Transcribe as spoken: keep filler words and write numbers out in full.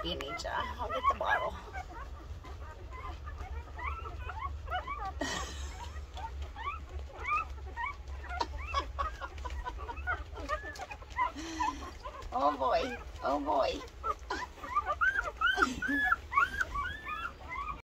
puppy, Anita. I'll get the bottle. Oh boy, oh boy.